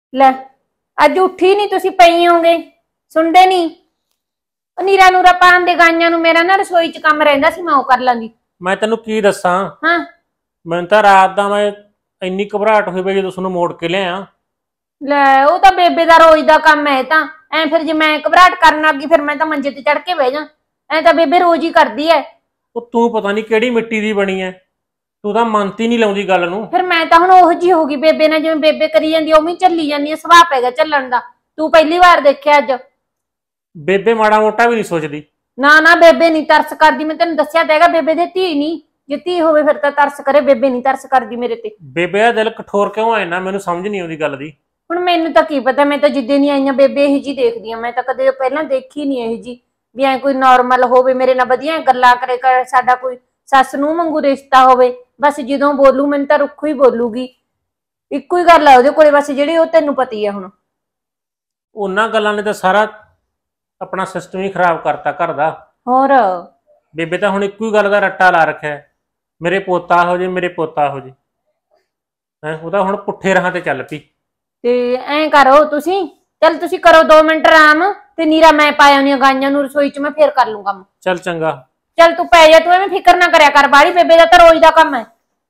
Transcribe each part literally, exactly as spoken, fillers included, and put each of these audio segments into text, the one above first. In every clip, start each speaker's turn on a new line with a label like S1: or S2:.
S1: ਲੈ ਅੱਜ ਉੱਠੀ ਨਹੀਂ ਤੁਸੀਂ ਪਈ ਹੋਗੇ ਸੁਣਦੇ ਨਹੀਂ। ਨੀਰਾ ਨੂਰਾ ਪਾਣ ਦੇ ਗਾਈਆਂ ਨੂੰ ਮੇਰਾ ਨਾ ਰਸੋਈ ਚ ਕੰਮ ਰਹਿੰਦਾ ਸੀ, ਮੈਂ ਉਹ ਕਰ ਲਾਂਗੀ।
S2: ਮੈਂ ਤੈਨੂੰ ਕੀ ਦੱਸਾਂ।
S1: ਹਾਂ
S2: ਮੈਨੂੰ ਤਾਂ ਰਾਤ ਦਾ ਮੈਂ ਇੰਨੀ ਘਬਰਾਹਟ ਹੋਈ ਪਈ ਜਦੋਂ ਤੁਹਾਨੂੰ ਮੋੜ ਕੇ ਲਿਆ।
S1: ਲੈ ਉਹ ਤਾਂ ਬੇਬੇ ਦਾ ਰੋਜ਼ ਦਾ ਕੰਮ ਹੈ। ਤਾਂ ਐ ਫਿਰ ਜੇ ਮੈਂ ਘਬਰਾਹਟ ਕਰਨ ਲੱਗੀ ਫਿਰ ਮੈਂ ਤਾਂ ਮੰਜੇ ਤੇ ਚੜ ਕੇ ਬਹਿ ਜਾ। ਐ ਤਾਂ ਬੇਬੇ ਰੋਜ਼ ਹੀ ਕਰਦੀ ਐ।
S2: ਉਹ ਤੂੰ ਪਤਾ ਨਹੀਂ ਕਿਹੜੀ ਮਿੱਟੀ ਦੀ ਬਣੀ ਐ, ਤੂੰ ਤਾਂ ਮੰਨਤੀ ਨਹੀਂ ਲਾਉਂਦੀ ਗੱਲ ਨੂੰ।
S1: ਫਿਰ ਮੈਂ ਤਾਂ ਹੁਣ ਉਹੋ ਜਿਹੀ ਹੋ ਗਈ ਬੇਬੇ ਨਾਲ, ਜਿਵੇਂ ਬੇਬੇ ਕਰੀ ਜਾਂਦੀ ਉਵੇਂ ਹੀ ਚੱਲੀ ਜਾਂਦੀ ਐ। ਸੁਭਾਅ ਪੈ ਗਿਆ ਚੱਲਣ ਦਾ। ਤੂੰ ਪਹਿਲੀ ਵਾਰ ਦੇਖਿਆ ਅੱਜ।
S2: ਬੇਬੇ ਮਾੜਾ ਮੋਟਾ ਵੀ ਨਹੀਂ ਸੋਚਦੀ।
S1: ਨਾ ਨਾ ਬੇਬੇ ਨਹੀਂ ਤਰਸ ਕਰਦੀ, ਮੈਂ ਤੈਨੂੰ ਦੱਸਿਆ ਤਾਂ ਹੈਗਾ। ਬੇਬੇ ਦੇ ਧੀ ਨਹੀਂ, ਜੇ ਧੀ ਹੋਵੇ ਫਿਰ ਤਾਂ ਤਰਸ ਕਰੇ। ਬੇਬੇ ਨਹੀਂ ਤਰਸ ਕਰਦੀ ਮੇਰੇ ਤੇ।
S2: ਬੇਬੇ ਦਾ ਦਿਲ ਕਠੋਰ ਕਿਉਂ ਆਇਆ ਨਾ, ਮੈਨੂੰ ਸਮਝ ਨਹੀਂ ਆਉਂਦੀ ਗੱਲ ਦੀ।
S1: ਹੁਣ ਮੈਨੂੰ ਤਾਂ ਕੀ ਪਤਾ, ਮੈਂ ਤਾਂ ਜਿੱਦੇ ਨਹੀਂ ਆਈਆਂ ਬੇਬੇ ਇਹੀ ਜੀ ਦੇਖਦੀ ਆ। ਮੈਂ ਤਾਂ ਕਦੇ ਪਹਿਲਾਂ ਦੇਖੀ ਨਹੀਂ ਇਹੀ ਜੀ ਵੀ ਐ ਕੋਈ ਨੋਰਮਲ ਹੋਵੇ ਮੇਰੇ ਨਾਲ ਵਧੀਆ ਗੱਲਾਂ ਕਰੇ, ਕਰ ਸਾਡਾ ਕੋਈ ਸੱਸ ਨੂੰ ਵਾਂਗੂ ਰਿਸ਼ਤਾ ਹੋਵੇ। ਬਸ ਜਦੋਂ ਬੋਲੂ ਮੈਨੂੰ ਤਾਂ ਰੁੱਖੋ ਹੀ ਬੋਲੂਗੀ। ਇੱਕੋ ਹੀ ਗੱਲ ਆ ਉਹਦੇ ਕੋਲੇ ਬਸ, ਜਿਹੜੀ ਉਹ ਤੈਨੂੰ ਪਤੀ ਆ। ਹੁਣ
S2: ਉਹਨਾਂ ਗੱਲਾਂ ਨੇ ਤਾਂ ਸਾਰਾ ਆਪਣਾ ਸਿਸਟਮ ਹੀ ਖਰਾਬ ਕਰਤਾ ਘਰ ਦਾ।
S1: ਹੋਰ
S2: ਬੇਬੇ ਤਾਂ ਹੁਣ ਇੱਕੋ ਹੀ ਗੱਲ ਦਾ ਰੱਟਾ ਲਾ ਰੱਖਿਆ, ਮੇਰੇ ਪੋਤਾ ਹੋ ਜੇ ਮੇਰੇ ਪੋਤਾ ਹੋ ਜੇ। ਹੈ ਉਹ ਤਾਂ ਹੁਣ ਪੁੱਠੇ ਰਾਹਾਂ ਤੇ ਚੱਲ ਪਈ।
S1: ਤੇ ਐਂ ਕਰੋ ਤੁਸੀਂ, ਚੱਲ ਤੁਸੀਂ ਕਰੋ ਦੋ ਮਿੰਟ ਆਰਾਮ ਤੇ ਨੀਰਾ ਮੈਂ ਪਾ ਆਉਂਦੀ ਆ ਗਾਈਆਂ ਨੂੰ ਰਸੋਈ ਚ, ਮੈਂ ਫੇਰ ਕਰ ਲੂੰ ਕੰਮ।
S2: ਚੱਲ ਚੰਗਾ।
S1: ਚੱਲ ਤੂੰ ਪੈ ਜਾ, ਤੂੰ ਐਵੇਂ ਫਿਕਰ ਨਾ ਕਰਿਆ ਕਰ ਬਾਹਲੀ। ਬੇਬੇ ਦਾ ਤਾਂ ਰੋਜ਼ ਦਾ ਕੰਮ ਹੈ।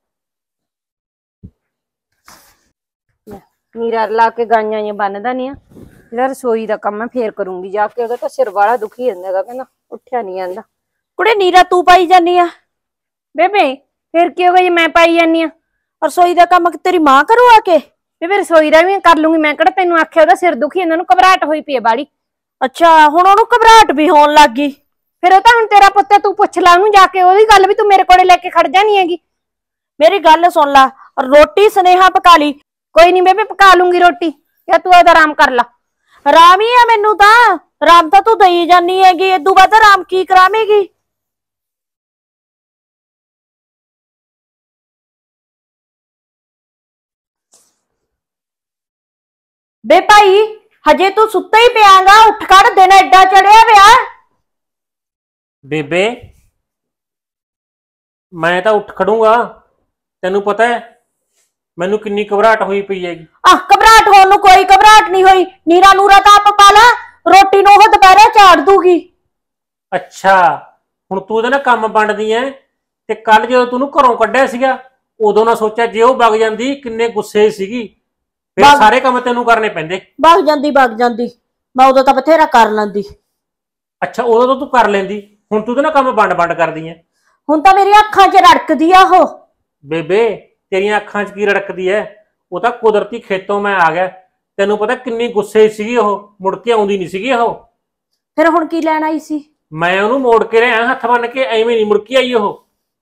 S1: ਨੀਰਾ ਲਾ ਕੇ ਗਾਈਆਂ ਜਾਂ ਬੰਨਦਾ ਨਹੀਂ ਆ, ਜਿਹੜਾ ਰਸੋਈ ਦਾ ਕੰਮ ਮੈਂ ਫੇਰ ਕਰੂੰਗੀ ਜਾ ਕੇ। ਉਹਦਾ ਤਾਂ ਸਿਰ ਵਾਲਾ ਦੁਖੀ ਜਾਂਦਾ ਹੈਗਾ, ਕਹਿੰਦਾ ਉੱਠਿਆ ਨਹੀਂ ਜਾਂਦਾ।
S3: ਕੁੜੇ ਨੀਰਾ ਤੂੰ ਪਾਈ ਜਾਨੀ ਆ?
S1: ਬੇਬੇ ਫੇਰ ਕੀ ਹੋ ਗਿਆ ਜੇ ਮੈਂ ਪਾਈ ਜਾਨੀ ਆ?
S3: ਰਸੋਈ ਦਾ ਕੰਮ ਤੇਰੀ ਮਾਂ ਕਰੂ ਆ ਕੇ?
S1: ਬੇਬੇ ਰਸੋਈ ਦਾ ਵੀ ਕਰ ਲੂੰਗੀ ਮੈਂ, ਕਿਹੜਾ ਤੈਨੂੰ ਆਖਿਆ ਉਹਦਾ ਸਿਰ ਦੁਖੀ ਇਹਨਾਂ ਨੂੰ ਘਬਰਾਹਟ ਹੋਈ ਪਈ ਹੈ ਬਾੜੀ।
S3: ਅੱਛਾ ਹੁਣ ਉਹਨੂੰ ਘਬਰਾਹਟ ਵੀ ਹੋਣ ਲੱਗ ਗਈ?
S1: ਫਿਰ ਉਹ ਤਾਂ ਹੁਣ ਤੇਰਾ ਪੁੱਤ, ਤੂੰ ਪੁੱਛ ਲਾ ਉਹਨੂੰ ਜਾ ਕੇ ਉਹਦੀ ਗੱਲ ਵੀ। ਤੂੰ ਮੇਰੇ ਕੋਲੇ ਲੈ ਕੇ ਖੜ ਜਾਣੀ ਹੈਗੀ।
S3: ਮੇਰੀ ਗੱਲ ਸੁਣ ਲਾ, ਰੋਟੀ ਸੁਨੇਹਾ ਪਕਾ ਲਈ।
S1: ਕੋਈ ਨਹੀਂ ਬੇਬੇ ਪਕਾ ਲੂੰਗੀ ਰੋਟੀ, ਜਾਂ ਤੂੰ ਇਹਦਾ ਆਰਾਮ ਕਰ ਲਾ।
S3: ਆਰਾਮ ਹੀ ਆ ਮੈਨੂੰ ਤਾਂ, ਆਰਾਮ ਤਾਂ ਤੂੰ ਦਈ ਜਾਨੀ ਹੈਗੀ, ਇਦੋਂ ਬਾਅਦ ਆਰਾਮ ਕੀ ਕਰਾਵੇਂਗੀ? ਬੇ ਭਾਈ ਹਜੇ ਤੂੰ ਸੁੱਤਾ ਹੀ ਪਿਆਂਗਾ, ਉੱਠ ਖੜ, ਦਿਨ ਐਡਾ ਚੜਿਆ ਪਿਆ।
S2: ਬੇਬੇ ਮੈਂ ਤਾਂ ਉੱਠ ਖੜੂੰਗਾ, ਤੈਨੂੰ ਪਤਾ ਹੈ ਮੈਨੂੰ ਕਿੰਨੀ ਘਬਰਾਹਟ ਹੋਈ ਪਈ ਹੈਗੀ।
S3: ਆਹ ਘਬਰਾਹਟ ਹੋਣ ਨੂੰ ਕੋਈ ਘਬਰਾਹਟ ਨਹੀਂ ਹੋਈ। ਨੀਰਾ ਨੂਰਾ ਤਾਂ ਆਪ ਪਾ ਲਾ, ਰੋਟੀ ਨੂੰ ਉਹ ਦੁਪਹਿਰੇ ਝਾੜ ਦੂਗੀ।
S2: ਅੱਛਾ ਹੁਣ ਤੂੰ ਉਹਦੇ ਨਾਲ ਕੰਮ ਵੰਡਦੀ ਐ, ਤੇ ਕੱਲ ਜਦੋਂ ਤੂੰ ਘਰੋਂ ਕੱਢਿਆ ਸੀਗਾ ਉਦੋਂ ਨਾ ਸੋਚਿਆ ਜੇ ਉਹ ਵਗ ਜਾਂਦੀ, ਕਿੰਨੇ ਗੁੱਸੇ ਸੀਗੀ। ਫਿਰ ਸਾਰੇ ਕੰਮ ਤੈਨੂੰ ਕਰਨੇ ਪੈਂਦੇ।
S3: ਵਗ ਜਾਂਦੀ ਵਗ ਜਾਂਦੀ, ਮੈਂ ਉਦੋਂ ਤਾਂ ਬਥੇਰਾ ਕਰ ਲੈਂਦੀ।
S2: ਅੱਛਾ ਉਦੋਂ ਤਾਂ ਤੂੰ ਕਰ ਲੈਂਦੀ, ਹੁਣ ਤੂੰ ਉਹਦੇ ਨਾਲ ਕੰਮ ਵੰਡ ਵੰਡ ਕਰਦੀ ਐ।
S3: ਹੁਣ ਤਾਂ ਮੇਰੀਆਂ ਅੱਖਾਂ 'ਚ ਰੜਕਦੀ ਆ ਉਹ।
S2: ਬੇਬੇ ਤੇਰੀਆਂ ਅੱਖਾਂ 'ਚ ਕੀ ਰੜਕਦੀ ਐ? ਉਹ ਤਾਂ ਕੁਦਰਤੀ ਖੇਤੋਂ ਮੈਂ ਆ ਗਿਆ। ਤੈਨੂੰ ਪਤਾ ਕਿੰਨੀ ਗੁੱਸੇ ਸੀਗੀ ਉਹ, ਮੁੜ ਕੇ ਆਉਂਦੀ ਨਹੀਂ ਸੀਗੀ ਉਹ।
S3: ਫਿਰ ਹੁਣ ਕੀ ਲੈਣ ਆਈ ਸੀ?
S2: ਮੈਂ ਉਹਨੂੰ ਮੋੜ ਕੇ ਲਿਆ ਹੱਥ ਬੰਨ ਕੇ, ਐਵੇਂ ਨਹੀਂ ਮੁੜ ਕੇ ਆਈ ਉਹ।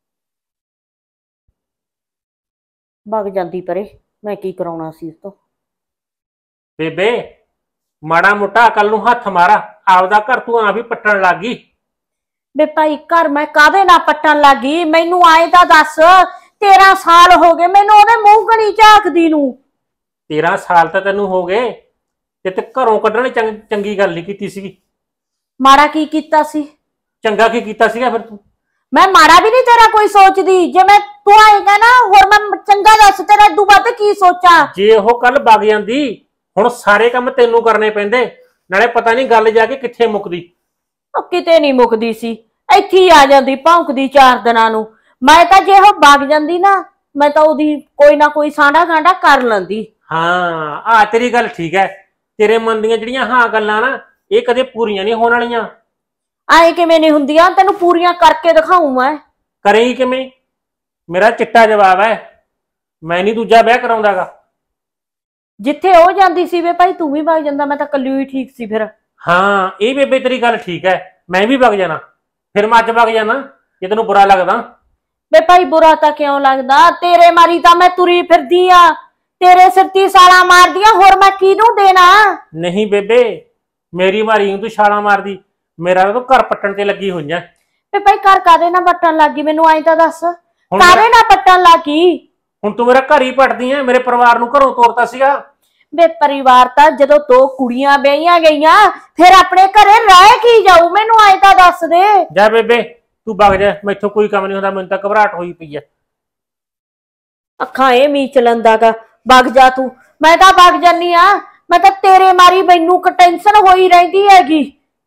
S3: ਵਗ ਜਾਂਦੀ ਪਰੇ, ਮੈਂ ਕੀ ਕਰਾਉਣਾ ਸੀ ਇਸ ਤੋਂ।
S2: ਬੇਬੇ ਮਾੜਾ ਮੋਟਾ ਅਕਲ ਨੂੰ ਹੱਥ ਮਾਰਾ, ਆਪਦਾ ਘਰ ਤੂੰ ਆਪ ਹੀ ਪੱਟਣ ਲੱਗ ਗਈ।
S3: ਬੇ ਭਾਈ ਘਰ ਮੈਂ ਕਾਹਦੇ ਨਾਲ ਪੱਟਣ ਲੱਗ ਗਈ? ਮੈਨੂੰ ਆਏ ਤਾਂ ਦੱਸ, ਤੇਰਾਂ ਸਾਲ ਹੋ ਗਏ ਮੈਨੂੰ ਉਹਦੇ ਮੂੰਹ ਕਣੀ ਝਾਕਦੀ ਨੂੰ।
S2: ਤੇਰਾਂ ਸਾਲ ਤਾਂ ਤੈਨੂੰ ਹੋ ਗਏ, ਤੇ ਤੇ ਘਰੋਂ ਕੱਢਣ ਚੰਗ ਚੰਗੀ ਗੱਲ ਨਹੀਂ ਕੀਤੀ ਸੀਗੀ।
S3: ਮਾੜਾ ਕੀ ਕੀਤਾ ਸੀ?
S2: ਚੰਗਾ ਕੀ ਕੀਤਾ ਸੀਗਾ ਫਿਰ ਤੂੰ?
S3: ਮੈਂ ਮਾੜਾ ਵੀ ਨਹੀਂ ਤੇਰਾ ਕੋਈ ਸੋਚਦੀ। ਜੇ ਮੈਂ ਤੂੰ ਆਏਗਾ ਨਾ ਹੋਰ ਮੈਂ ਚੰਗਾ ਦੱਸ ਤੇਰਾ ਇਦੋਂ ਬਾਅਦ ਕੀ ਸੋਚਾਂ?
S2: ਜੇ ਉਹ ਕੱਲ ਵਗ ਜਾਂਦੀ, ਹੁਣ ਸਾਰੇ ਕੰਮ ਤੈਨੂੰ ਕਰਨੇ ਪੈਂਦੇ, ਨਾਲੇ ਪਤਾ ਨਹੀਂ ਗੱਲ ਜਾ ਕੇ ਕਿੱਥੇ ਮੁੱਕਦੀ।
S3: ਉਹ ਕਿਤੇ ਨਹੀਂ ਮੁੱਕਦੀ ਸੀ, ਇੱਥੇ ਹੀ ਆ ਜਾਂਦੀ ਭੌਂਕਦੀ ਚਾਰ ਦਿਨਾਂ ਨੂੰ। ਮੈਂ ਤਾਂ ਜੇ ਉਹ ਵਗ ਜਾਂਦੀ ਨਾ, ਮੈਂ ਤਾਂ ਉਹਦੀ ਕੋਈ ਨਾ ਕੋਈ ਸਾਂਢਾ ਗਾਂਢਾ ਕਰ ਲੈਂਦੀ।
S2: ਹਾਂ ਆ ਤੇਰੀ ਗੱਲ ਠੀਕ ਹੈ। ਤੇਰੇ ਮਨ ਦੀਆਂ ਜਿਹੜੀਆਂ ਹਾਂ ਗੱਲਾਂ ਨਾ, ਇਹ ਕਦੇ ਪੂਰੀਆਂ ਨਹੀਂ ਹੋਣ ਵਾਲੀਆਂ।
S3: ਆਏ ਕਿਵੇਂ ਨਹੀਂ ਹੁੰਦੀਆਂ? ਤੈਨੂੰ ਪੂਰੀਆਂ ਕਰਕੇ ਦਿਖਾਊਂ ਮੈਂ।
S2: ਕਰੇਗੀ ਕਿਵੇਂ? ਮੇਰਾ ਚਿੱਟਾ ਜਵਾਬ ਹੈ, ਮੈਂ ਨਹੀਂ ਦੂਜਾ ਵਿਆਹ ਕਰਾਉਂਦਾਗਾ।
S3: ਜਿੱਥੇ ਉਹ ਜਾਂਦੀ ਸੀ ਵੇ ਭਾਈ ਤੂੰ ਵੀ ਵਗ ਜਾਂਦਾ, ਮੈਂ ਤਾਂ ਕੱਲੀ ਹੀ ਠੀਕ ਸੀ ਫਿਰ।
S2: ਹਾਂ ਇਹ ਬੇਬੇ ਤੇਰੀ ਗੱਲ ਠੀਕ ਹੈ, ਮੈਂ ਵੀ ਵਗ ਜਾਣਾ। ਫਿਰ ਮੈਂ ਅੱਜ ਵਗ ਜਾਣਾ ਜੇ ਤੈਨੂੰ ਬੁਰਾ ਲੱਗਦਾ।
S3: ਵੇ ਭਾਈ ਬੁਰਾ ਤਾਂ ਕਿਉਂ ਲੱਗਦਾ? ਤੇਰੇ ਮਾਰੀ ਤਾਂ ਮੈਂ ਤੁਰੀ ਫਿਰਦੀ ਆ, ਤੇਰੇ ਸਿਰ ਤੀ ਸਾਲਾਂ ਮਾਰਦੀਆਂ, ਹੋਰ ਮੈਂ ਕਿਹਨੂੰ ਦੇਣਾ?
S2: ਨਹੀਂ ਬੇਬੇ ਮੇਰੀ ਮਾਰੀ ਨੂੰ ਤੂੰ ਛਾਲਾਂ ਮਾਰਦੀ, ਮੇਰਾ ਤਾਂ ਤੂੰ ਘਰ ਪੱਟਣ ਤੇ ਲੱਗੀ ਹੋਈ ਐ।
S3: ਵੇ ਭਾਈ ਘਰ ਕਾਦੇ ਨਾਲ ਪੱਟਣ ਲੱਗੀ? ਮੈਨੂੰ ਆਈ ਤਾਂ ਦੱਸ, ਕਾਦੇ ਨਾਲ ਪੱਟਣ ਲੱਗੀ?
S2: ਹੁਣ ਤੂੰ ਮੇਰਾ ਘਰ ਹੀ ਪੱਟਦੀ ਐ, ਮੇਰੇ ਪਰਿਵਾਰ ਨੂੰ ਘਰੋਂ ਤੋਰਤਾ ਸੀਗਾ।
S3: ਵੇ ਪਰਿਵਾਰ ਤਾਂ ਜਦੋਂ ਦੋ ਕੁੜੀਆਂ ਵਿਆਹੀਆਂ ਗਈਆਂ, ਫਿਰ ਆਪਣੇ ਘਰੇ ਰਹਿ ਕੀ ਜਾਊ? ਮੈਨੂੰ ਆਏ ਤਾਂ ਦੱਸ ਦੇ।
S2: ਜਾ ਬੇਬੇ ਤੂੰ ਵਗ ਜਾ, ਮੈਥੋਂ ਕੋਈ ਕੰਮ ਨਹੀਂ ਹੁੰਦਾ, ਮੈਨੂੰ ਤਾਂ ਘਬਰਾਹਟ ਹੋਈ ਪਈ ਐ।
S3: ਅੱਖਾਂ ਇਹ ਮੀਚ ਲੰਦਾਗਾ, ਵਗ ਜਾ ਤੂੰ। मैं तो भाग जानी आ। मैं तो तेरे मारी मैनू टेंशन होई रहिंदी हैगी।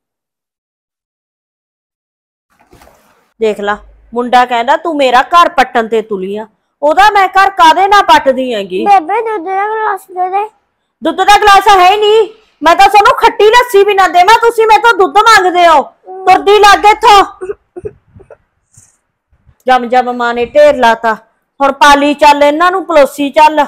S3: देख ला मुंडा कहंदा तू मेरा घर पट्टन ते तुली आ, ओदा मैं घर कादे ना पटदी हैगी।
S4: बेबे दूध का गिलास दे दे।
S3: दुध का गिलास है नहीं, मैं तो सोनू खट्टी लस्सी भी ना देवा, तुसी मैं तो दुध मांगदे हो। तुरदी लागे थो जम जम मां ने ढेर लाता। हुण पाली चल, इन्हां नूं पलोसी चल।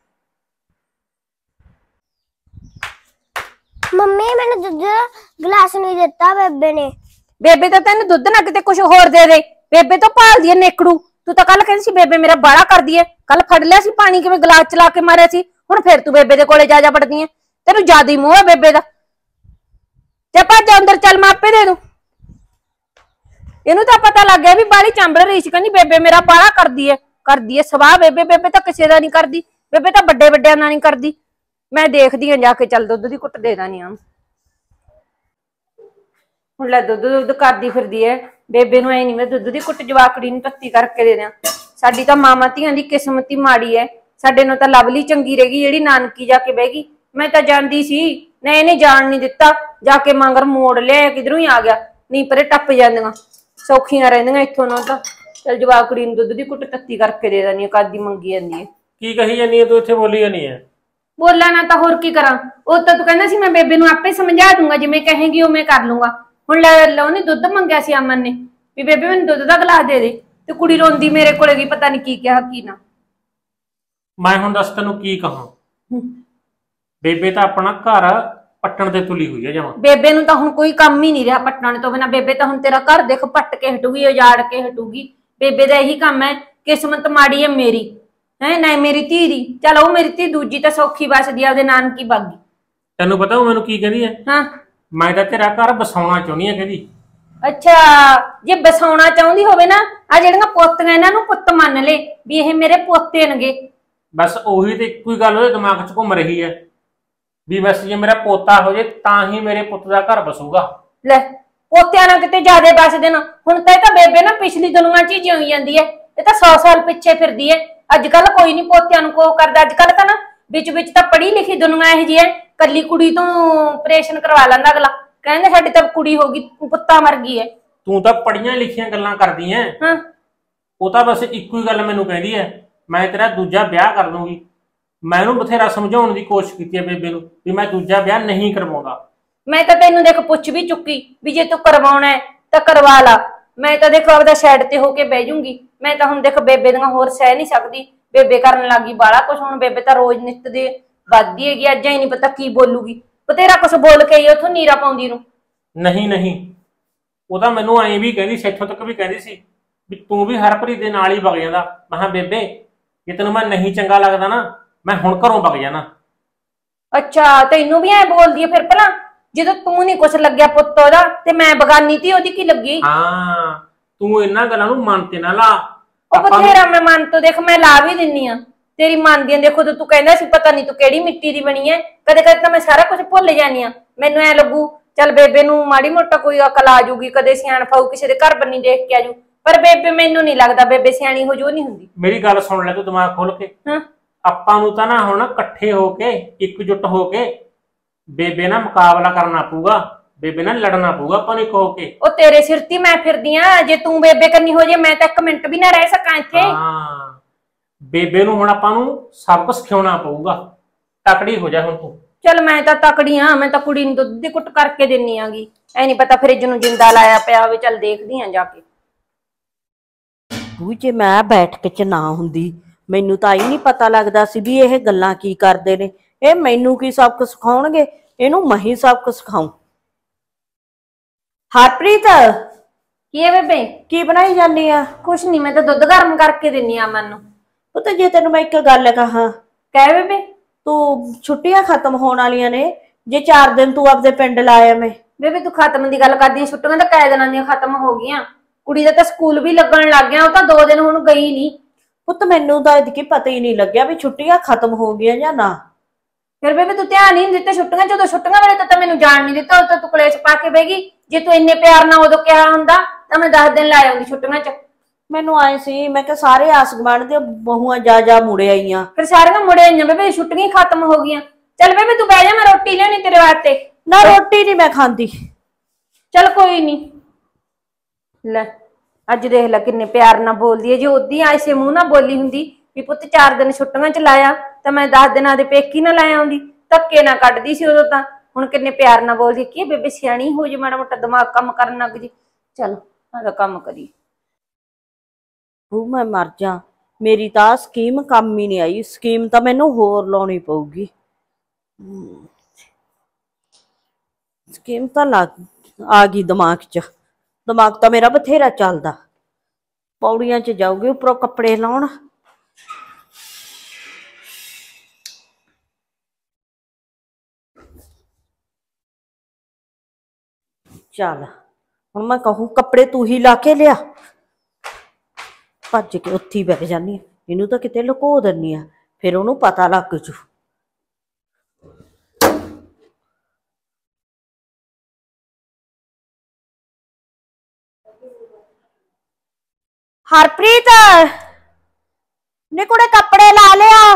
S4: मम्मी मैंने दूध का गिलास नहीं दिता बेबे ने।
S1: बेबे तो तेन दुध ना किते कुछ होर दे दे। बेबे तो भाल दी नेकड़ू। तू तो कल कहंदी सी बेबे मेरा बाड़ा कर दी है, कल फड़ लिया सी पानी किवें गिलास चला के मारिया सी, हुण फिर तू बेबे दे कोले जा जा पड़दी है। तेनू ज्यादा ही मोह है बेबे दा। जा भज अंदर चल, मैं आपे दे दूं। इनू तो पता लग गया भी बाली चांबड़ रही सी, कहंदी बेबे मेरा बाड़ा कर दी है कर दी है सवाह। बेबे बेबे तो किसी दा नहीं करदी, बेबे तो बड़े बड़िया दा नहीं करदी। मैं देखदी हां जाके, चल दुध दी कुट दे दानी आ। ਹੁਣ ਲੈ ਦੁੱਧ ਦੁੱਧ ਕਰਦੀ ਫਿਰਦੀ ਐ। ਬੇਬੇ ਨੂੰ ਐ ਨਹੀਂ ਮੈਂ ਦੁੱਧ ਦੀ ਕੁੱਟ ਜਵਾਕੜੀ ਨੂੰ ਤੱਤੀ ਕਰਕੇ ਦੇ ਦਿਆਂ। ਸਾਡੀ ਤਾਂ ਮਾਵਾਂ ਧੀਆਂ ਦੀ ਕਿਸਮਤ ਹੀ ਮਾੜੀ ਐ। ਸਾਡੇ ਨੂੰ ਤਾਂ ਲਵਲੀ ਚੰਗੀ ਰਹੇਗੀ ਜਿਹੜੀ ਨਾਨਕੀ ਜਾ ਕੇ ਬਹਿ ਗਈ। ਮੈਂ ਤਾਂ ਜਾਂਦੀ ਸੀ ਨਾ, ਇਹਨੇ ਜਾਣ ਨਹੀਂ ਦਿੱਤਾ, ਜਾ ਕੇ ਮੰਗਰ ਮੋੜ ਲਿਆ, ਕਿਧਰੋਂ ਹੀ ਆ ਗਿਆ। ਨਹੀਂ ਪਰੇ ਟੱਪ ਜਾਂਦੀਆਂ, ਸੌਖੀਆਂ ਰਹਿੰਦੀਆਂ ਇੱਥੋਂ ਨਾ। ਤਾਂ ਚੱਲ ਜਵਾਕੜੀ ਨੂੰ ਦੁੱਧ ਦੀ ਕੁੱਟ ਤੱਤੀ ਕਰਕੇ ਦੇ ਦਿੰਦੀ ਆ, ਕਾਦੀ ਮੰਗੀ ਜਾਂਦੀ ਐ।
S2: ਕੀ ਕਹੀ ਜਾਂਦੀ ਐ ਤੂੰ? ਇੱਥੇ ਬੋਲੀ ਜਾਂਦੀ ਐ।
S1: ਬੋਲਾਂ ਨਾ ਤਾਂ ਹੋਰ ਕੀ ਕਰਾਂ। ਉਹ ਤਾਂ ਤੂੰ ਕਹਿੰਦਾ ਸੀ ਮੈਂ ਬੇਬੇ ਨੂੰ ਆਪੇ ਸਮਝਾ ਦੂੰਗਾ, ਜਿਵੇਂ ਕਹੇਗੀ ਉਵੇਂ ਕਰ ਲੂੰਗਾ। ਹੁਣ ਲੈ ਉਹਨੇ ਦੁੱਧ ਮੰਗਿਆ ਸੀ ਅਮਨ ਨੇ ਵੀ ਬੇਬੇ ਮੈਨੂੰ ਦੁੱਧ ਦਾ ਗਲਾਸ ਦੇ ਦੇ, ਤੇ ਕੁੜੀ ਰੋਂਦੀ ਮੇਰੇ ਕੋਲੇ ਗਈ, ਪਤਾ ਨਹੀਂ ਕੀ ਕਿਹਾ ਕੀ ਨਾ।
S2: ਮੈਂ ਹੁਣ ਦੱਸ ਤੈਨੂੰ ਕੀ ਕਹਾਂ। ਬੇਬੇ ਤਾਂ ਆਪਣਾ ਘਰ ਪੱਟਣ ਤੇ ਤੁਲੀ ਹੋਈ ਹੈ ਜਮਾਂ।
S1: ਬੇਬੇ ਨੂੰ ਤਾਂ ਹੁਣ ਕੋਈ ਕੰਮ ਹੀ ਨਹੀਂ ਰਿਹਾ ਪੱਟਣ ਤੋਂ ਬਿਨਾ। ਬੇਬੇ ਤਾਂ ਹੁਣ ਤੇਰਾ ਘਰ ਦੇਖ ਪੱਟ ਕੇ ਹਟੂਗੀ, ਉਜਾੜ ਕੇ ਹਟੂਗੀ। ਬੇਬੇ ਦਾ ਇਹੀ ਕੰਮ ਹੈ। ਕਿਸਮਤ ਮਾੜੀ ਹੈ ਮੇਰੀ, ਹੈ ਨਾ ਮੇਰੀ ਧੀ ਦੀ। ਚਲ ਉਹ ਮੇਰੀ ਧੀ ਦੂਜੀ ਤਾਂ ਸੌਖੀ ਵੱਸਦੀ ਆ, ਉਹਦੇ ਨਾਨਕੀ ਬਾਗੀ।
S2: ਤੈਨੂੰ ਪਤਾ ਉਹ ਮੈਨੂੰ ਕੀ ਕਹਿੰਦੀ ਹੈ?
S1: ਹਾਂ
S2: ਮੈਂ ਤਾਂ ਤੇਰਾ ਘਰ ਬਸਾਉਣਾ ਚਾਹੁੰਦੀ ਆ ਕਹਿੰਦੀ।
S1: ਅੱਛਾ, ਜੇ ਬਸਾਉਣਾ ਚਾਹੁੰਦੀ ਹੋਵੇ ਨਾ, ਆ ਜਿਹੜੀਆਂ ਪੋਤੀਆਂ ਇਹਨਾਂ ਨੂੰ ਪੁੱਤ ਮੰਨ ਲੈ ਵੀ ਇਹ ਮੇਰੇ ਪੋਤੇ ਨੇਗੇ।
S2: ਬਸ ਉਹੀ ਤੇ ਇੱਕੋ ਹੀ ਗੱਲ ਉਹਦੇ ਦਿਮਾਗ 'ਚ ਘੁੰਮ ਰਹੀ ਹੈ ਵੀ ਬਸ ਜੇ ਮੇਰਾ ਪੋਤਾ ਹੋ ਜੇ ਤਾਂ ਹੀ ਮੇਰੇ ਪੁੱਤ ਦਾ ਘਰ ਬਸੂਗਾ।
S1: ਲੈ ਪੋਤਿਆਂ ਨਾਲ ਕਿਤੇ ਜ਼ਿਆਦੇ ਬਸਦੇ ਨਾ। ਹੁਣ ਤਾਂ ਇਹ ਤਾਂ ਬੇਬੇ ਨਾ ਪਿਛਲੀ ਦੁਨੀਆ 'ਚ ਹੀ ਜਿਉਂ ਜਾਂਦੀ ਹੈ। ਇਹ ਤਾਂ ਸੌ ਸਾਲ ਪਿੱਛੇ ਫਿਰਦੀ ਹੈ। ਅੱਜ ਕੱਲ ਕੋਈ ਨਹੀਂ ਪੋਤਿਆਂ ਨੂੰ ਕੋ ਕਰਦਾ। ਅੱਜ ਕੱਲ ਤਾਂ ਨਾ ਵਿੱਚ ਵਿੱਚ ਤਾਂ ਪੜ੍ਹੀ ਲਿਖੀ ਦੁਨੀਆ ਇਹੋ ਜਿਹੀ ਹੈ, ਕੱਲੀ ਕੁੜੀ ਤੋਂ ਆਪਰੇਸ਼ਨ ਕਰਵਾ ਲੈਂਦਾ ਅਗਲਾ। ਕਹਿੰਦੇ ਸਾਡੀ ਤਾਂ ਕੁੜੀ ਹੋ ਗਈ, ਪੁੱਤਾ ਮਰ ਗਈ ਹੈ।
S2: ਤੂੰ ਤਾਂ ਪੜੀਆਂ ਲਿਖੀਆਂ ਗੱਲਾਂ ਕਰਦੀ ਐ।
S1: ਹਾਂ
S2: ਉਹ ਤਾਂ ਬਸ ਇੱਕੋ ਹੀ ਗੱਲ ਮੈਨੂੰ ਕਹਿੰਦੀ ਐ, ਮੈਂ ਤੇਰਾ ਦੂਜਾ ਵਿਆਹ ਕਰ ਦੂੰਗੀ। ਮੈਂ ਉਹਨੂੰ ਬਥੇਰਾ ਸਮਝਾਉਣ ਦੀ ਕੋਸ਼ਿਸ਼ ਕੀਤੀ ਹੈ ਬੇਬੇ ਨੂੰ ਵੀ ਮੈਂ ਦੂਜਾ ਵਿਆਹ ਨਹੀਂ ਕਰਵਾਉਂਦਾ।
S1: ਮੈਂ ਤਾਂ ਤੈਨੂੰ ਦੇਖ ਪੁੱਛ ਵੀ ਚੁੱਕੀ ਵੀ ਜੇ ਤੂੰ ਕਰਵਾਉਣਾ ਹੈ ਤਾਂ ਕਰਵਾ ਲਾ। ਮੈਂ ਤਾਂ ਦੇਖੋ ਆਪਦਾ ਸਾਈਡ ਤੇ ਹੋ ਕੇ ਬਹਿ ਜੂੰਗੀ। ਮੈਂ ਤਾਂ ਹੁਣ ਦੇਖ ਬੇਬੇ ਦੀਆਂ ਹੋਰ ਸਹਿ ਨਹੀਂ ਸਕਦੀ। ਬੇਬੇ ਕਰਨ ਲੱਗੀ ਬਾਲਾ ਕੁਛ। ਹੁਣ ਬੇਬੇ ਤਾਂ ਰੋਜ਼ ਨਿੱਤ ਦੇ ਵੱਧਦੀ ਹੈਗੀ। ਅੱਜ ਹੀ ਨਹੀਂ ਪਤਾ ਕੀ ਬੋਲੂਗੀ। ਬਥੇਰਾ ਕੁਛ ਬੋਲ ਕੇ ਆਈ ਉੱਥੋਂ ਨੀਰਾ ਪਾਉਂਦੀ ਨੂੰ।
S2: ਨਹੀਂ ਨਹੀਂ, ਉਹ ਤਾਂ ਮੈਨੂੰ ਐਂ ਵੀ ਕਹਿੰਦੀ ਸੀ, ਇੱਥੋਂ ਤੱਕ ਵੀ ਕਹਿੰਦੀ ਸੀ ਵੀ ਤੂੰ ਵੀ ਹਰਪ੍ਰੀਤ ਦੇ ਨਾਲ ਹੀ ਵਗ ਜਾਂਦਾ। ਮੈਂ ਕਿਹਾ ਬੇਬੇ ਜੇ ਤੈਨੂੰ ਮੈਂ ਨਹੀਂ ਚੰਗਾ ਲੱਗਦਾ ਨਾ, ਮੈਂ ਹੁਣ ਘਰੋਂ ਵਗ ਜਾਣਾ।
S1: ਅੱਛਾ ਤੈਨੂੰ ਵੀ ਐ ਬੋਲਦੀ ਐ ਫਿਰ? ਭਲਾ ਜਦੋਂ ਤੂੰ ਨਹੀਂ ਕੁਛ ਲੱਗਿਆ ਪੁੱਤ ਉਹਦਾ, ਤੇ ਮੈਂ ਬਗਾਨੀ ਤੀ ਉਹਦੀ ਕੀ ਲੱਗੀ?
S2: ਹਾਂ ਤੂੰ ਇਹਨਾਂ ਗੱਲਾਂ ਨੂੰ ਮਨ ਤੇ ਨਾ ਲਾ।
S1: ਉਹ ਬਥੇਰਾ ਮੈਂ ਮਨ ਤੋਂ ਦੇਖ ਮੈਂ ਲਾ ਵੀ ਦਿੰਨੀ ਆ ਤੇਰੀ ਮੰਨਦੀ ਆ। ਦੇਖੋ ਤੂੰ ਕਹਿੰਦਾ ਸੀ ਪਤਾ ਨਹੀਂ ਤੂੰ ਕਿਹੜੀ ਮਿੱਟੀ ਦੀ ਬਣੀ ਐ। ਕਦੇ ਕਦੇ ਤਾਂ ਮੈਂ ਸਾਰਾ ਕੁਝ ਭੁੱਲ ਜਾਨੀ ਆ। ਮੈਨੂੰ ਐ ਲੱਗੂ ਚੱਲ ਬੇਬੇ ਨੂੰ ਮਾੜੀ ਮੋਟਾ ਕੋਈ ਅਕਲ ਆ ਜੂਗੀ, ਕਦੇ ਸਿਆਣ ਪਾਊ, ਕਿਸੇ ਦੇ ਘਰ ਬੰਨੀ ਦੇਖ ਕੇ ਆਜੂ। ਪਰ ਬੇਬੇ ਮੈਨੂੰ ਨਹੀਂ ਲੱਗਦਾ ਬੇਬੇ ਸਿਆਣੀ ਹੋ ਜੋ ਨਹੀਂ ਹੁੰਦੀ।
S2: ਮੇਰੀ ਗੱਲ ਸੁਣ ਲੈ ਤੂੰ ਦਿਮਾਗ ਖੋਲ ਕੇ।
S1: ਹਾਂ
S2: ਆਪਾਂ ਨੂੰ ਤਾਂ ਨਾ ਹੁਣ ਇਕੱਠੇ ਹੋ ਕੇ ਇਕਜੁੱਟ ਹੋ ਕੇ ਬੇਬੇ ਨਾਲ ਮੁਕਾਬਲਾ ਕਰਨਾ ਪਊਗਾ। ਬੇਬੇ ਨਾਲ ਲੜਨਾ ਪਊਗਾ ਆਪਾਂ ਨੂੰ ਇੱਕ ਹੋ ਕੇ। ਉਹ
S1: ਤੇਰੇ ਸਿਰ ਤੇ ਮੈਂ ਫਿਰਦੀ ਆ। ਜੇ ਤੂੰ ਬੇਬੇ ਕਰਨੀ ਹੋ ਜੇ ਮੈਂ ਤਾਂ ਇੱਕ ਮਿੰਟ ਵੀ ਨਾ ਰਹਿ ਸਕਾਂ ਇੱਥੇ।
S2: ਹਾਂ ਬੇਬੇ ਨੂੰ ਹੁਣ ਆਪਾਂ ਨੂੰ ਸਭ ਕੁਝ ਸਿਖਾਉਣਾ ਪਊਗਾ। ਤਕੜੀ ਹੋ ਜਾ ਹੁਣ ਤੂੰ। ਚੱਲ
S1: ਮੈਂ ਤਾਂ ਤਕੜੀ ਆ। ਮੈਂ ਤਾਂ ਕੁੜੀ ਨੂੰ ਦੁੱਧ ਦੀ ਕੁੱਟ ਕਰਕੇ ਦਿੰਨੀ ਆਂਗੀ। ਐ ਨਹੀਂ ਪਤਾ ਫਰਿੱਜ ਨੂੰ ਜਿੰਦਾ ਲਾਇਆ ਪਿਆ ਹੋਵੇ। ਚੱਲ ਦੇਖਦੀ ਆ ਜਾ ਕੇ।
S3: ਤੂੰ ਜੇ ਮੈਂ ਬੈਠਕ ਚ ਨਾ ਹੁੰਦੀ ਮੈਨੂੰ ਤਾਂ ਹੀ ਨਹੀਂ ਪਤਾ ਲੱਗਦਾ ਸੀ ਵੀ ਇਹ ਗੱਲਾਂ ਕੀ ਕਰਦੇ ਨੇ। ਇਹ ਮੈਨੂੰ ਕੀ ਸਬਕ ਸਿਖਾਉਣਗੇ, ਇਹਨੂੰ ਮੈਂ ਹੀ ਸਬਕ ਸਿਖਾਉਂ। ਹਰਪ੍ਰੀਤ
S1: ਕੀ ਹੈ ਬੇਬੇ?
S3: ਕੀ ਬਣਾਈ ਜਾਂਦੀ ਆ?
S1: ਕੁਛ ਨਹੀਂ, ਮੈਂ ਤਾਂ ਦੁੱਧ ਗਰਮ ਕਰਕੇ ਦਿੰਨੀ ਆ ਮਨ ਨੂੰ।
S3: ਪੁੱਤ ਜੇ ਤੈਨੂੰ ਮੈਂ ਇੱਕ ਗੱਲ ਕਹਾਂ।
S1: ਕਹਿ ਬੇਬੇ।
S3: ਤੂੰ ਛੁੱਟੀਆਂ ਖਤਮ ਹੋਣ ਵਾਲੀਆਂ ਨੇ, ਜੇ ਚਾਰ ਦਿਨ ਤੂੰ ਆਪਦੇ ਪਿੰਡ ਲਾਇਆ ਮੈਂ।
S1: ਬੇਬੇ ਤੂੰ ਖਤਮ ਦੀ ਗੱਲ ਕਰਦੀ, ਛੁੱਟੀਆਂ ਤਾਂ ਕਈ ਦਿਨਾਂ ਦੀਆਂ ਖਤਮ ਹੋ ਗਈਆਂ। ਕੁੜੀ ਦਾ ਤਾਂ ਸਕੂਲ ਵੀ ਲੱਗਣ ਲੱਗ ਗਿਆ। ਉਹ ਤਾਂ ਦੋ ਦਿਨ ਹੁਣ ਗਈ ਨਹੀਂ।
S3: ਪੁੱਤ ਮੈਨੂੰ ਤਾਂ ਇਹਦੀ ਪਤਾ ਹੀ ਨਹੀਂ ਲੱਗਿਆ ਵੀ ਛੁੱਟੀਆਂ ਖਤਮ ਹੋ ਗਈਆਂ ਜਾਂ ਨਾ।
S1: ਫਿਰ ਬੇਬੇ ਤੂੰ ਧਿਆਨ ਹੀ ਨਹੀਂ ਦਿੱਤਾ ਛੁੱਟੀਆਂ। ਜਦੋਂ ਛੁੱਟੀਆਂ ਵੇਲੇ ਤਾਂ ਮੈਨੂੰ ਜਾਣ ਨਹੀਂ ਦਿੱਤਾ। ਉਦੋਂ ਤੂੰ ਕਲੇਸ਼ ਪਾ ਕੇ ਬਹਿ ਗਈ। ਜੇ ਤੂੰ ਇੰਨੇ ਪਿਆਰ ਨਾਲ ਉਦੋਂ ਕਿਹਾ ਹੁੰਦਾ ਤਾਂ ਮੈਂ ਦਸ ਦਿਨ ਲਾ ਆਉਂਦੀ ਛੁੱਟੀਆਂ ਚ।
S3: ਮੈਨੂੰ ਆਏ ਸੀ ਮੈਂ ਕਿ ਸਾਰੇ ਆਸ ਗੁਆਂਢ ਦੇ ਬਹੂਆਂ ਜਾ ਜਾ ਮੁੜੇ ਆਈਆਂ।
S1: ਫਿਰ ਸਾਰੀਆਂ ਮੁੜੇ ਆਈਆਂ ਬੇਬੇ, ਛੁੱਟੀਆਂ ਖਤਮ ਹੋ ਗਈਆਂ। ਚੱਲ ਬੇਬੇ ਤੂੰ ਬਹਿ ਜਾ, ਮੈਂ ਰੋਟੀ ਲਿਆਉਣੀ ਤੇਰੇ ਵਾਸਤੇ।
S3: ਨਾ ਰੋਟੀ ਨਹੀਂ ਮੈਂ ਖਾਂਦੀ।
S1: ਚੱਲ ਕੋਈ ਨਹੀਂ। ਲੈ ਅੱਜ ਦੇਖ ਲੈ ਕਿੰਨੇ ਪਿਆਰ ਨਾਲ ਬੋਲਦੀ ਹੈ। ਜੇ ਉਦੀ ਐਸੇ ਮੂੰਹ ਨਾਲ ਬੋਲੀ ਹੁੰਦੀ ਵੀ ਪੁੱਤ ਚਾਰ ਦਿਨ ਛੁੱਟੀਆਂ ਚ ਲਾਇਆ ਤਾਂ ਮੈਂ ਦਸ ਦਿਨਾਂ ਦੇ ਪੇਕੀ ਨਾ ਲਾਇਆ ਆਉਂਦੀ, ਧੱਕੇ ਨਾ ਕੱਢਦੀ ਸੀ ਉਦੋਂ ਤਾਂ। ਹੁਣ ਕਿੰਨੇ ਪਿਆਰ ਨਾਲ ਬੋਲਦੀ। ਕੀ ਬੇਬੇ ਸਿਆਣੀ ਹੋ ਜੇ, ਮਾੜਾ ਮੋਟਾ ਦਿਮਾਗ ਕੰਮ ਕਰਨ ਲੱਗ ਜੀ। ਚੱਲ ਆਦਾ ਕੰਮ ਕਰੀ।
S3: ਉਹ ਮੈਂ ਮਰ ਜਾ, ਮੇਰੀ ਤਾਂ ਸਕੀਮ ਕੰਮ ਹੀ ਨਹੀਂ ਆਈ। ਸਕੀਮ ਤਾਂ ਮੈਨੂੰ ਹੋਰ ਲਾਉਣੀ ਪਊਗੀ। ਸਕੀਮ ਤਾਂ ਲੱਗ ਆ ਗਈ ਦਿਮਾਗ 'ਚ। ਦਿਮਾਗ ਤਾਂ ਮੇਰਾ ਬਥੇਰਾ ਚੱਲਦਾ। ਪੌੜੀਆਂ 'ਚ ਜਾਊਗੀ ਉੱਪਰੋਂ ਕੱਪੜੇ ਲਾਉਣ। ਚੱਲ ਹੁਣ ਮੈਂ ਕਹੂੰ ਕੱਪੜੇ ਤੂੰ ਹੀ ਲਾ ਕੇ ਲਿਆ। ਭੱਜ ਕੇ ਉੱਥੇ ਹੀ ਬਹਿ ਜਾਂਦੀ ਆ। ਇਹਨੂੰ ਤਾਂ ਕਿਤੇ ਲੁਕੋ ਦਿੰਨੀ ਆ, ਫਿਰ ਉਹਨੂੰ ਪਤਾ ਲੱਗ ਜੂ। ਹਰਪ੍ਰੀਤ ਨੇ ਕੁੜੇ ਕੱਪੜੇ ਲਾ ਲਿਆ।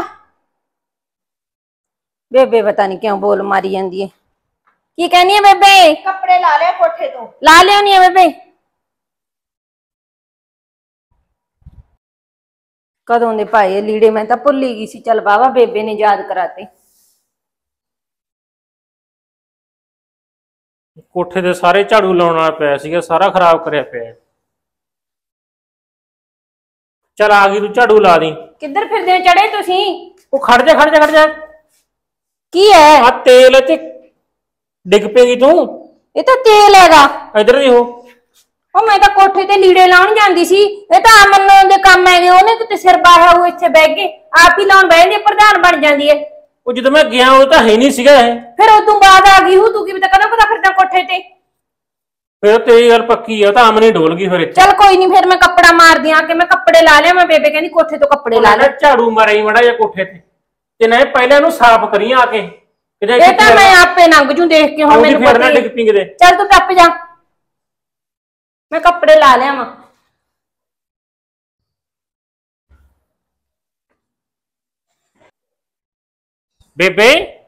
S1: ਬੇਬੇ ਪਤਾ ਨਹੀਂ ਕਿਉਂ ਬੋਲ ਮਾਰੀ ਜਾਂਦੀ ਹੈ। ਕੀ ਕਹਿੰਦੀ ਹੈ ਬੇਬੇ?
S3: ਕੱਪੜੇ ਲਾ ਲਿਆ ਕੋਠੇ ਤੋਂ।
S1: ਲਾ ਲਿਆਉਣੀ ਹੈ ਬੇਬੇ। ਕਦੋਂ ਦੇ ਪਾਏ ਲੀੜੇ, ਮੈਂ ਤਾਂ ਭੁੱਲ ਹੀ ਗਈ ਸੀ। ਚੱਲ ਬਾਬਾ ਬੇਬੇ ਨੇ ਯਾਦ ਕਰਾਤੇ।
S2: ਕੋਠੇ ਦੇ ਸਾਰੇ ਝਾੜੂ ਲਾਉਣ ਵਾਲਾ ਪਿਆ ਸੀਗਾ, ਸਾਰਾ ਖਰਾਬ ਕਰਿਆ ਪਿਆ। ਚੱਲ ਆ ਗਈ ਤੂੰ, ਝਾੜੂ ਲਾ ਦੀ।
S1: ਕਿੱਧਰ ਫਿਰਦੇ ਹੋ ਚੜੇ ਤੁਸੀਂ?
S2: ਉਹ ਖੜ ਜਾ ਖੜ ਜਾ ਖੜ ਜਾ।
S1: ਕੀ ਹੈ
S2: ਆ ਤੇਲ ਚ ਡਿੱਗ ਪਏਗੀ ਤੂੰ।
S1: ਇਹ ਤਾਂ ਤੇਲ ਹੈਗਾ।
S2: ਇਧਰ ਦੀ ਹੋ।
S1: ਉਹ ਮੈਂ ਤਾਂ ਕੋਠੇ ਤੇ ਲੀੜੇ ਲਾਉਣ ਜਾਂਦੀ ਸੀ। ਇਹ ਤਾਂ ਅਮਨ ਦੇ ਕੰਮ ਹੈਗੇ। ਉਹਨੇ ਕਿਤੇ ਸਿਰ ਬਾਹਾ ਉਹ ਇੱਥੇ ਬਹਿ ਕੇ ਆਪ ਹੀ ਲਾਉਣ ਬਹਿ ਜਾਂਦੀ, ਪ੍ਰਧਾਨ ਬਣ ਜਾਂਦੀ ਹੈ।
S2: ਉਹ ਜਦੋਂ ਮੈਂ ਗਿਆ ਉਹ ਤਾਂ ਹੈ ਨਹੀਂ ਸੀਗਾ ਇਹ।
S1: ਫਿਰ ਉਦੋਂ ਬਾਅਦ ਆ ਗਈ ਹੂੰ। ਤੂੰ ਕੀ ਪਤਾ ਕਦੋਂ ਪਤਾ ਫਿਰਦਾ ਕੋਠੇ ਤੇ।
S2: ਫਿਰ ਤੇਰੀ ਗੱਲ ਪੱਕੀ ਆ, ਤਾਂ ਅਮਨ ਹੀ ਡੋਲ ਗਈ ਫਿਰ ਇੱਥੇ।
S1: ਚੱਲ ਕੋਈ ਨਹੀਂ, ਫਿਰ ਮੈਂ ਕੱਪੜਾ ਮਾਰਦੀ ਆ ਕਿ ਮੈਂ ਕੱਪੜੇ ਲਾ ਲਿਆ। ਮੈਂ ਬੇਬੇ ਕਹਿੰਦੀ ਕੋਠੇ ਤੋਂ ਕੱਪੜੇ ਲਾ ਲੈ।
S2: ਝਾੜੂ ਮਾਰੇ ਮੜਾ ਜਾਂ ਕੋਠੇ ਤੇ, ਤੇ ਨਾ ਪਹਿਲਾਂ ਇਹਨੂੰ ਸਾਫ਼ ਕਰੀ ਆ ਕੇ।
S1: ਇਹ ਤਾਂ ਮੈਂ ਆਪੇ ਲੰਘ ਜੂ ਦੇਖ ਕੇ। ਹੁਣ ਮੈਨੂੰ ਪਤਾ
S2: ਡਿੱਗ ਪਿੰਗਦੇ।
S1: ਚੱਲ ਤੂੰ ਟੱਪ ਜਾ, ਮੈਂ ਕੱਪੜੇ ਲਾ ਲਿਆ ਵਾਂ।
S2: ਬੇਬੇ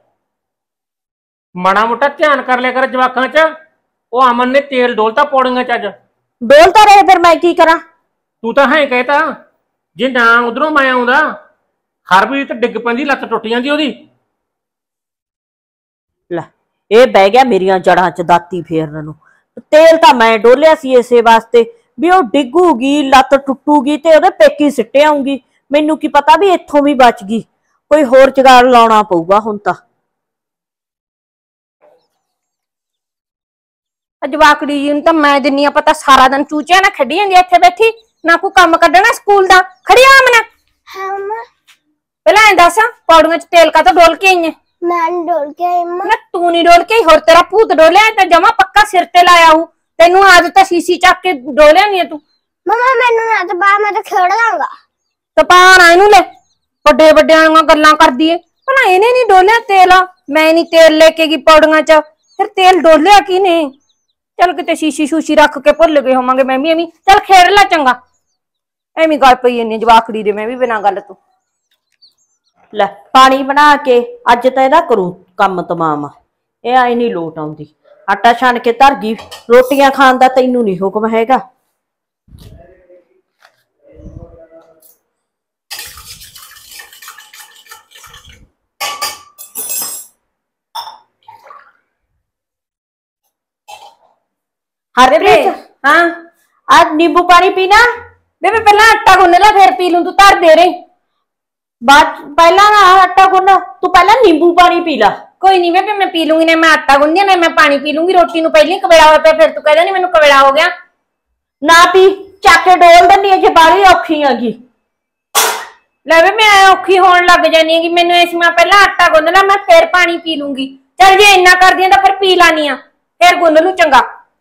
S2: ਮਾੜਾ ਮੋਟਾ ਧਿਆਨ ਕਰ ਲਿਆ ਕਰ ਜਵਾਕਾਂ 'ਚ। ਉਹ ਅਮਨ ਨੇ ਤੇਲ ਡੋਲਤਾ ਪੌੜੀਆਂ 'ਚ ਅੱਜ।
S3: ਡੋਲਤਾ ਰਹੇ ਫਿਰ ਮੈਂ ਕੀ ਕਰਾਂ?
S2: ਤੂੰ ਤਾਂ ਹੈ ਕਹਿਤਾ ਜੇ ਨਾ ਉਧਰੋਂ ਮੈਂ ਆਉਂਦਾ ਹਰਪ੍ਰੀਤ ਡਿੱਗ ਪੈਂਦੀ, ਲੱਤ ਟੁੱਟ ਜਾਂਦੀ ਉਹਦੀ।
S3: ਲੈ ਇਹ ਬਹਿ ਗਿਆ ਮੇਰੀਆਂ ਜੜਾਂ 'ਚ ਦਾਤੀ ਫੇਰਨ ਨੂੰ। ਤੇਲ ਤਾਂ ਮੈਂ ਡੋਲਿਆ ਸੀ ਇਸੇ ਵਾਸਤੇ ਵੀ ਉਹ ਡਿੱਗੂਗੀ, ਲੱਤ ਟੁੱਟੂਗੀ ਤੇ ਉਹਦੇ ਪੇਕੀ ਸਿੱਟੇ ਆਉਂਗੀ। ਮੈਨੂੰ ਕੀ ਪਤਾ ਵੀ ਇੱਥੋਂ ਵੀ ਬਚ ਗਈ। ਕੋਈ ਹੋਰ ਜੁਗਾੜ ਲਾਉਣਾ ਪਊਗਾ ਹੁਣ ਤਾਂ।
S1: ਜਵਾਕੜੀ ਜੀ ਨੂੰ ਤਾਂ ਮੈਂ ਦਿੰਨੀ ਆ ਪਤਾ, ਸਾਰਾ ਦਿਨ ਚੂਚਿਆਂ ਨਾਲ ਖੇਡੀ ਜਾਂਦੀ ਇੱਥੇ ਬੈਠੀ, ਨਾ ਕੋਈ ਕੰਮ ਕੱਢਣਾ ਸਕੂਲ ਦਾ। ਖੜੀ ਆ ਮਨਾ।
S4: ਹਾਂ ਮੰਮਾ।
S1: ਪਹਿਲਾਂ ਐਂ ਦੱਸ ਪੌੜੀਆਂ 'ਚ ਤੇਲ ਕਾਹਤੋਂ ਡੋਲ ਕੇ ਆਈ ਐ?
S4: ਮੈਂ ਨੀ ਡੋਲ ਕੇ ਆਈ ਮੰਮਾ।
S1: ਨਾ ਤੂੰ ਨਹੀਂ ਡੋਲ ਕੇ ਆਈ, ਹੋਰ ਤੇਰਾ ਭੂਤ ਡੋਲਿਆ ਤਾਂ ਜਮਾ ਪੱਕਾ ਸਿਰ ਤੇ ਲਾਇਆ ਹੂੰ। ਤੈਨੂੰ ਆਦਤ ਤਾਂ ਸੀਸੀ ਚੱਕ ਕੇ ਡੋਲਿਆ ਨਹੀਂ ਤੂੰ।
S4: ਮੰਮਾ ਮੈਨੂੰ ਨਾ ਤਾਂ ਬਾਹਰ, ਮੈਂ ਤਾਂ ਖੇਡ ਲਾਂਗਾ।
S1: ਤਪਾਨ ਆ ਇਹਨੂੰ ਲੈ, ਵੱਡੇ ਵੱਡਿਆਂ ਨਾਲ ਗੱਲਾਂ ਕਰਦੀ ਏ। ਭਲਾ ਇਹਨੇ ਨਹੀਂ ਡੋਲਿਆ ਤੇਲ? ਮੈਂ ਨਹੀਂ ਤੇਲ ਲੈ ਕੇ ਗਈ ਪੌੜੀਆਂ 'ਚ, ਫਿਰ ਤੇਲ ਡੋਲਿਆ ਕਿਨੇ? ਚੱਲ ਕਿਤੇ ਸ਼ੀਸ਼ੀ ਸ਼ੂਸ਼ੀ ਰੱਖ ਕੇ ਭੁੱਲ ਗਏ ਹੋਵਾਂਗੇ। ਮੈਂ ਵੀ ਐਵੇਂ ਚੱਲ ਖੇਡ ਲੈ ਚੰਗਾ। ਐਵੇਂ ਗੱਲ ਪਈ ਇੰਨੀ ਜਵਾਕੜੀ ਦੇ, ਮੈਂ ਵੀ ਬਿਨਾਂ ਗੱਲ ਤੋਂ।
S3: ਲੈ ਪਾਣੀ ਬਣਾ ਕੇ ਅੱਜ ਤਾਂ ਇਹਦਾ ਕਰੂ ਕੰਮ ਤਮਾਮ। ਇਹ ਆਈ ਨਹੀਂ ਲੋਟ ਆਉਂਦੀ। ਆਟਾ ਛਾਣ ਕੇ ਧਰ ਗਈ, ਰੋਟੀਆਂ ਖਾਣ ਦਾ ਤੈਨੂੰ ਨਹੀਂ ਹੁਕਮ ਹੈਗਾ।
S1: ਹਰਪ੍ਰੀਤ ਹਾਂ
S3: आज नींबू पानी पीना।
S1: ਬੇਬੇ ਪਹਿਲਾਂ ਆਟਾ ਗੁੰਨ ਲੈ ਫਿਰ ਪੀ ਲੂੰ, ਤੂੰ ਧਰ ਦੇ ਰੇ।
S3: बाद पहला ना आटा गुनना, तू पहला नींबू पानी पी ला।
S1: ਕੋਈ ਨਹੀਂ ਬੇਬੇ ਮੈਂ ਪੀ ਲੂੰਗੀ। ਨਾ ਮੈਂ ਆਟਾ ਗੁੰਨਦੀ ਨਾ ਮੈਂ ਪਾਣੀ ਪੀ ਲੂੰਗੀ। ਰੋਟੀ ਨੂੰ ਪਹਿਲਾਂ ਹੀ ਕਵੇਲਾ ਹੋਇਆ ਪਿਆ, ਫਿਰ ਤੂੰ ਕਹਿੰਦਾ ਨਹੀਂ ਮੈਨੂੰ ਕਵੇਲਾ ਹੋ ਗਿਆ।
S3: ना पी, चाके डोल दनी है जे बाली औखी हैगी।
S1: ਲੈ ਵੇ ਮੈਂ ਔਖੀ ਹੋਣ ਲੱਗ ਜਾਨੀ ਹੈਗੀ। ਮੈਨੂੰ ਇਸ ਮੈਂ ਪਹਿਲਾਂ ਆਟਾ ਗੁੰਨ ਲਾ, ਮੈਂ ਫਿਰ ਪਾਣੀ ਪੀ ਲੂੰਗੀ। ਚੱਲ ਜੇ ਇੰਨਾ ਕਰਦੀ ਆ ਤਾਂ ਫਿਰ ਪੀ ਲਾਨੀ ਆ, ਫਿਰ ਗੁੰਨ ਲੂ ਚੰਗਾ।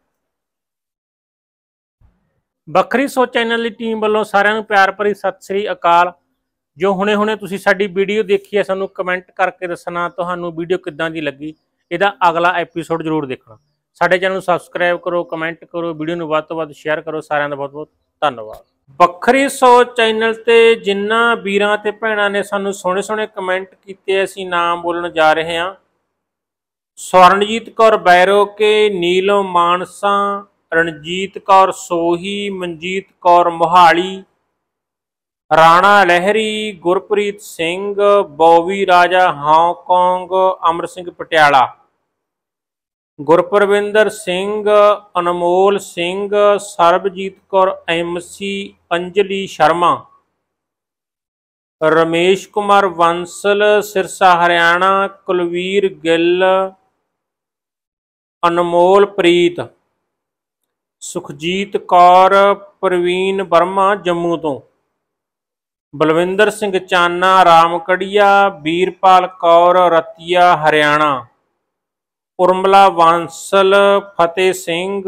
S2: ਵੱਖਰੀ ਸੋਚ ਚੈਨਲ ਦੀ ਟੀਮ ਵੱਲੋਂ ਸਾਰਿਆਂ ਨੂੰ ਪਿਆਰ ਭਰੀ ਸਤਿ ਸ੍ਰੀ ਅਕਾਲ। ਜੋ ਹੁਣੇ ਹੁਣੇ ਤੁਸੀਂ ਸਾਡੀ ਵੀਡੀਓ ਦੇਖੀ ਹੈ, ਸਾਨੂੰ ਕਮੈਂਟ ਕਰਕੇ ਦੱਸਣਾ ਤੁਹਾਨੂੰ ਵੀਡੀਓ ਕਿੱਦਾਂ ਦੀ ਲੱਗੀ। ਇਹਦਾ ਅਗਲਾ ਐਪੀਸੋਡ ਜ਼ਰੂਰ ਦੇਖਣਾ। ਸਾਡੇ ਚੈਨਲ ਨੂੰ ਸਬਸਕ੍ਰਾਈਬ ਕਰੋ, ਕਮੈਂਟ ਕਰੋ, ਵੀਡੀਓ ਨੂੰ ਵੱਧ ਤੋਂ ਵੱਧ ਸ਼ੇਅਰ ਕਰੋ। ਸਾਰਿਆਂ ਦਾ ਬਹੁਤ ਬਹੁਤ ਧੰਨਵਾਦ। ਵੱਖਰੀ ਸੋਚ ਚੈਨਲ ਤੇ ਜਿਨ੍ਹਾਂ ਵੀਰਾਂ ਤੇ ਭੈਣਾਂ ਨੇ ਸਾਨੂੰ ਸੋਹਣੇ ਸੋਹਣੇ ਕਮੈਂਟ ਕੀਤੇ ਅਸੀਂ ਨਾਮ ਬੋਲਣ ਜਾ ਰਹੇ ਹਾਂ। ਸਵਰਨਜੀਤ ਕੌਰ ਬੈਰੋਕੇ, ਨੀਲਮ ਮਾਨਸਾ, ਰਣਜੀਤ ਕੌਰ ਸੋਹੀ, ਮਨਜੀਤ ਕੌਰ ਮੋਹਾਲੀ, ਰਾਣਾ ਲਹਿਰੀ, ਗੁਰਪ੍ਰੀਤ ਸਿੰਘ, ਬੋਵੀ ਰਾਜਾ ਹਾਂਗਕਾਂਗ, ਅਮਰ ਸਿੰਘ ਪਟਿਆਲਾ, ਗੁਰਪਰਵਿੰਦਰ ਸਿੰਘ, ਅਨਮੋਲ ਸਿੰਘ, ਸਰਬਜੀਤ ਕੌਰ ਐਮਸੀ, ਅੰਜਲੀ ਸ਼ਰਮਾ, ਰਮੇਸ਼ ਕੁਮਾਰ ਬੰਸਲ, ਸਿਰਸਾ ਹਰਿਆਣਾ, ਕੁਲਵੀਰ ਗਿੱਲ, ਅਨਮੋਲ ਪ੍ਰੀਤ, ਸੁਖਜੀਤ ਕੌਰ, ਪ੍ਰਵੀਨ ਵਰਮਾ ਜੰਮੂ ਤੋਂ, ਬਲਵਿੰਦਰ ਸਿੰਘ ਚਾਨਾ ਰਾਮਕੜੀਆ, ਵੀਰਪਾਲ ਕੌਰ ਰਤੀਆ ਹਰਿਆਣਾ, ਉਰਮਲਾ ਬਾਂਸਲ, ਫਤਿਹ ਸਿੰਘ,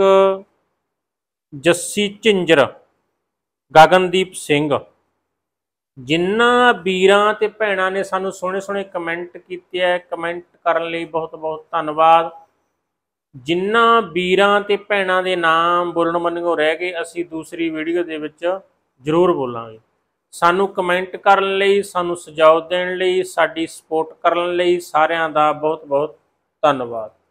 S2: ਜੱਸੀ ਝਿੰਜਰ, ਗਗਨਦੀਪ ਸਿੰਘ। ਜਿਨ੍ਹਾਂ ਵੀਰਾਂ ਤੇ ਭੈਣਾਂ ਨੇ ਸਾਨੂੰ ਸੋਹਣੇ ਸੋਹਣੇ ਕਮੈਂਟ ਕੀਤੇ ਹੈ, ਕਮੈਂਟ ਕਰਨ ਲਈ ਬਹੁਤ ਬਹੁਤ ਧੰਨਵਾਦ। ਜਿਨ੍ਹਾਂ ਵੀਰਾਂ ਤੇ ਭੈਣਾਂ ਦੇ ਨਾਮ ਬੋਲਣ ਮੰਨਿਓ ਰਹਿ ਗਏ, ਅਸੀਂ ਦੂਸਰੀ ਵੀਡੀਓ ਦੇ ਵਿੱਚ ਜ਼ਰੂਰ ਬੋਲਾਂਗੇ। ਸਾਨੂੰ ਕਮੈਂਟ ਕਰਨ ਲਈ, ਸਾਨੂੰ ਸੁਝਾਅ ਦੇਣ ਲਈ, ਸਾਡੀ ਸਪੋਰਟ ਕਰਨ ਲਈ ਸਾਰਿਆਂ ਦਾ ਬਹੁਤ ਬਹੁਤ ਧੰਨਵਾਦ।